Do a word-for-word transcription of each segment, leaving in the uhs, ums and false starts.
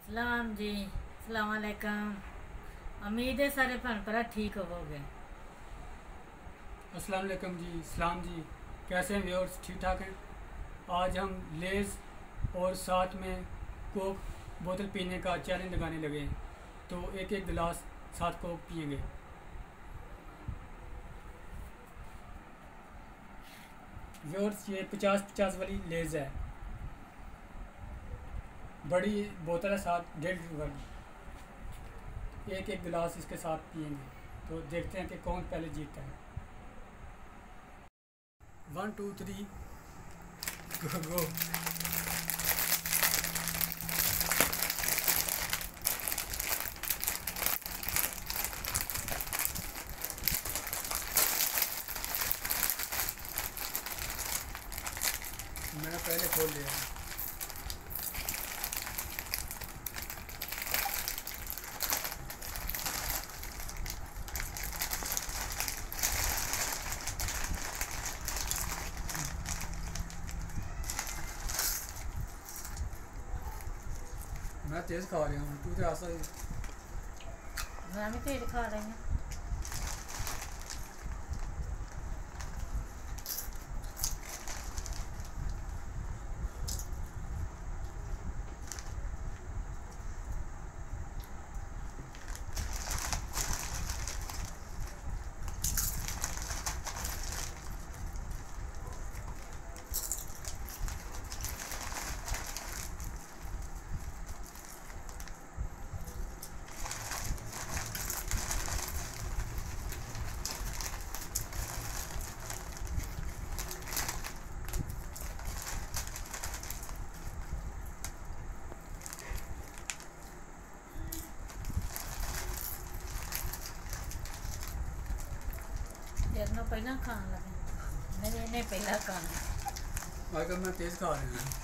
सलाम जी, सलाम अलैकुम। उम्मीद है सारे भैन भरा ठीक होवोगे। अस्सलाम वालेकुम जी, सलाम जी। कैसे हैं व्यूअर्स? ठीक ठाक हैं। आज हम लेज़ और साथ में कोक बोतल पीने का चैलेंज लगाने लगे हैं, तो एक एक गिलास साथ कोक पिएंगे। व्यूअर्स, ये पचास पचास वाली लेज़ है, बड़ी बोतल है, साथ डेढ़ लीटर वाली। एक एक गिलास इसके साथ पिएंगे, तो देखते हैं कि कौन पहले जीतता है। One two three go go. मैंने पहले खोल लिया। मैं तेज़ खा रहा हूँ, तू तो ऐसा ही। मैं भी तेज खा रही हूँ। तेरे नो पहला खान लगे, मेरे ने पहला खाना। अगर मैं तेज़ खा रहा हूँ।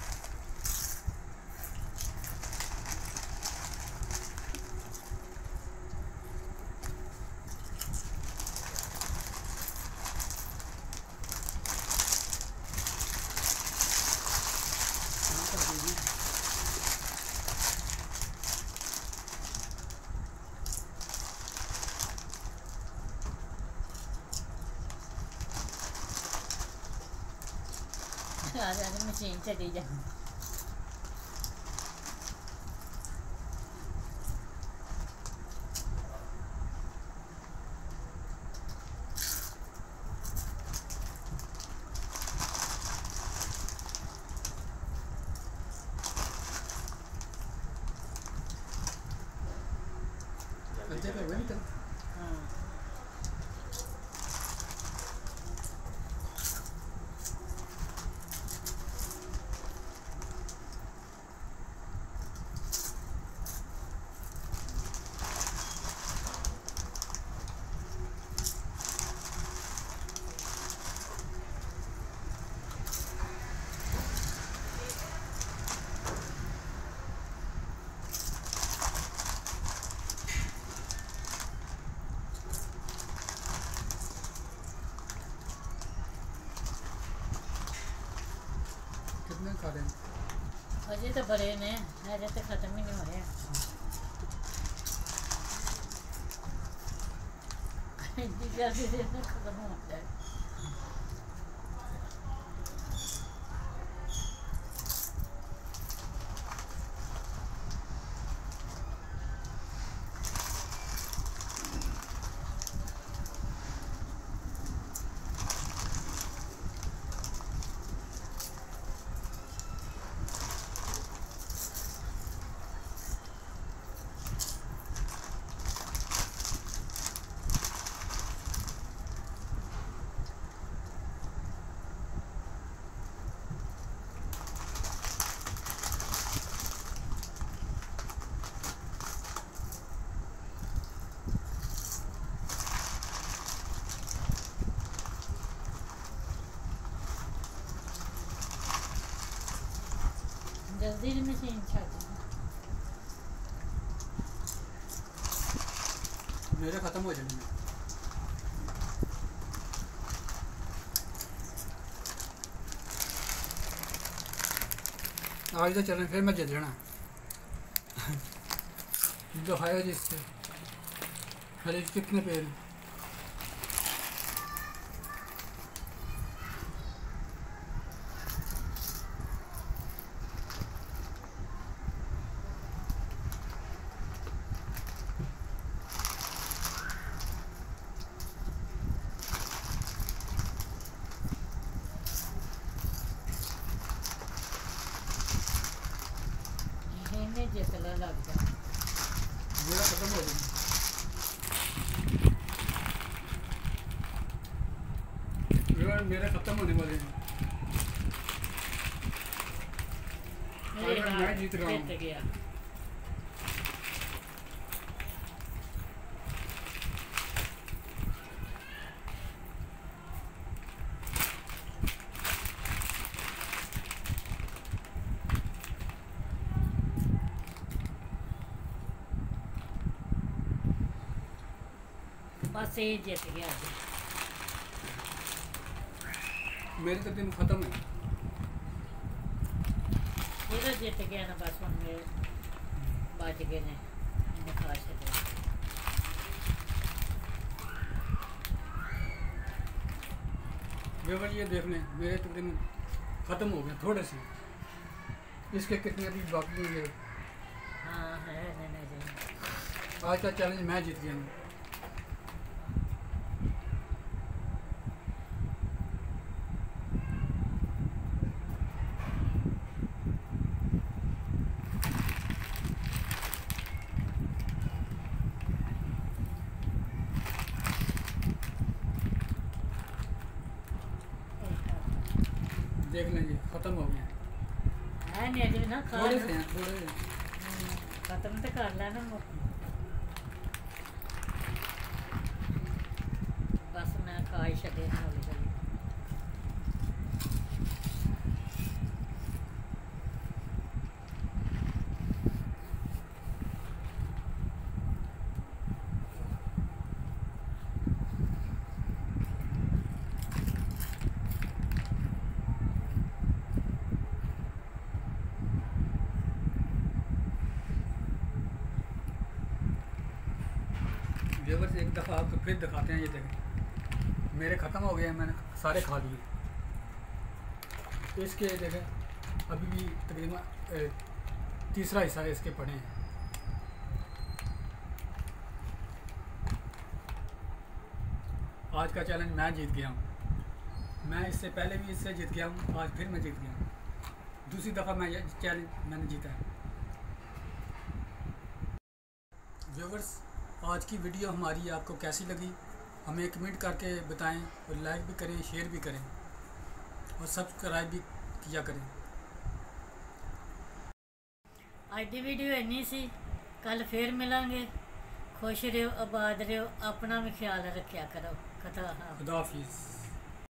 आज आज मशीन चली जा। कितने खा रहे हैं? अजे तो बड़े ने, अजे तो खत्म ही नहीं हो रहे। जल्दी से खत्म हो जाए। जल्दी मशीन छट मेरे ख़त्म हो जाएंगे। आज तो चलें, फिर मैं जीत लेना। जो है जिससे अरे कितने पेड़ इन्हें जितना लगता मेरा खत्म हो गया। मेरे खत्म होने वाले हैं। मेरे मैं हाथ जीत रहा हूँ। जीत गया। बस ये जीत गया जी। मेरे तो दिन खत्म है। ये तो जीत गया ना, बस हम मेरे बच गए ने, इन्हें खा छड़े। व्यूअर ये देख लें, मेरे तो दिन खत्म हो गए थोड़े से। इसके कितने अभी बाकी हैं। हाँ है नहीं नहीं। आज का चैलेंज मैं जीत गया हूँ। देख लेंगे खत्म हो गया। है नहीं अभी ना, खा थोड़े लो। से हैं थोड़े से। हम्म, खत्म तो कर लेना मुक। बस मैं खा ही छड़े ना हौली हौली। व्यूअर्स एक दफ़ा आपको फिर दिखाते हैं। ये देखें मेरे ख़त्म हो गए हैं, मैंने सारे खा लिए। इसके देखें अभी भी तकरीबन तीसरा हिस्सा इसके पड़े हैं। आज का चैलेंज मैं जीत गया हूँ। मैं इससे पहले भी इससे जीत गया हूँ, आज फिर मैं जीत गया हूँ। दूसरी दफ़ा मैं ये चैलेंज मैंने जीता है। व्यूअर्स आज की वीडियो हमारी आपको कैसी लगी हमें कमेंट करके बताएं, और लाइक भी करें, शेयर भी करें और सब्सक्राइब भी किया करें। आज की वीडियो इन्नी सी, कल फिर मिलेंगे। खुश रहो, आबाद रहो, अपना भी ख्याल रखा करो। खुदा हाफिज़। खुदा हाफिज़।